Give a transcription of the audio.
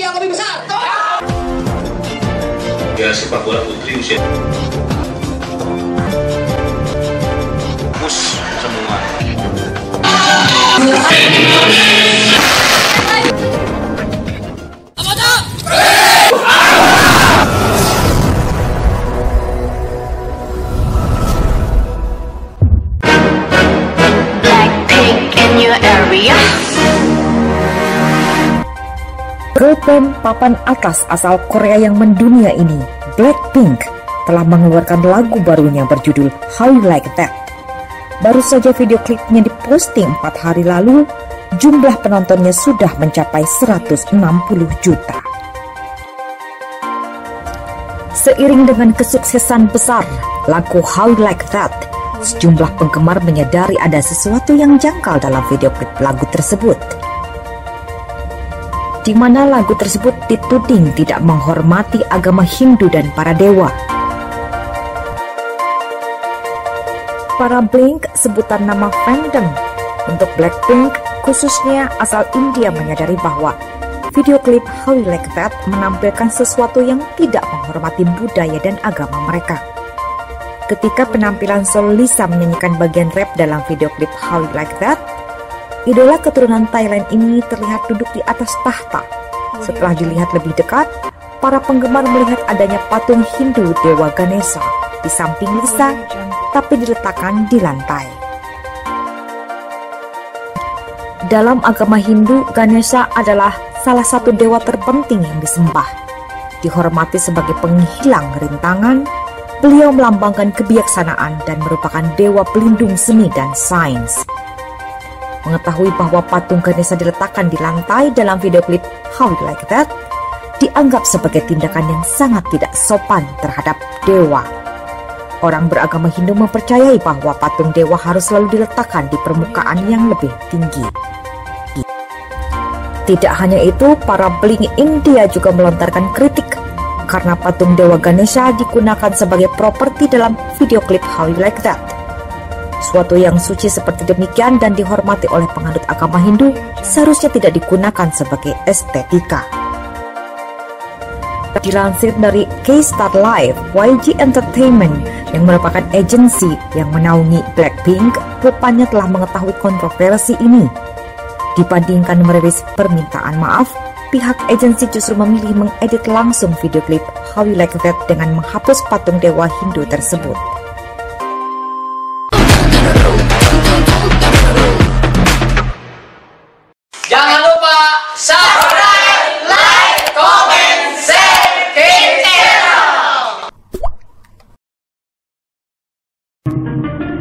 yang lebih besar. Ya, sepak bola putri usia push semua. Girl band papan atas asal Korea yang mendunia ini, Blackpink, telah mengeluarkan lagu barunya berjudul How You Like That. Baru saja video klipnya diposting 4 hari lalu, jumlah penontonnya sudah mencapai 160 juta. Seiring dengan kesuksesan besar lagu How You Like That, sejumlah penggemar menyadari ada sesuatu yang janggal dalam video klip lagu tersebut, di mana lagu tersebut dituding tidak menghormati agama Hindu dan para dewa. Para Blink, sebutan nama fandom untuk Blackpink, khususnya asal India, menyadari bahwa video klip How You Like That menampilkan sesuatu yang tidak menghormati budaya dan agama mereka. Ketika penampilan solo Lisa menyanyikan bagian rap dalam video klip How You Like That, idola keturunan Thailand ini terlihat duduk di atas tahta. Setelah dilihat lebih dekat, para penggemar melihat adanya patung Hindu Dewa Ganesha di samping Lisa, tapi diletakkan di lantai. Dalam agama Hindu, Ganesha adalah salah satu dewa terpenting yang disembah. Dihormati sebagai penghilang rintangan, beliau melambangkan kebijaksanaan dan merupakan dewa pelindung seni dan sains. Mengetahui bahwa patung Ganesha diletakkan di lantai dalam video klip How You Like That dianggap sebagai tindakan yang sangat tidak sopan terhadap dewa. Orang beragama Hindu mempercayai bahwa patung dewa harus selalu diletakkan di permukaan yang lebih tinggi. Tidak hanya itu, para Blink India juga melontarkan kritik karena patung dewa Ganesha digunakan sebagai properti dalam video klip How You Like That. Suatu yang suci seperti demikian dan dihormati oleh penganut agama Hindu seharusnya tidak digunakan sebagai estetika. Dilansir dari K-Star Live, YG Entertainment yang merupakan agensi yang menaungi Blackpink rupanya telah mengetahui kontroversi ini. Dibandingkan merilis permintaan maaf, pihak agensi justru memilih mengedit langsung video klip How You Like That dengan menghapus patung dewa Hindu tersebut. Jangan lupa subscribe, like, comment, share King Channel.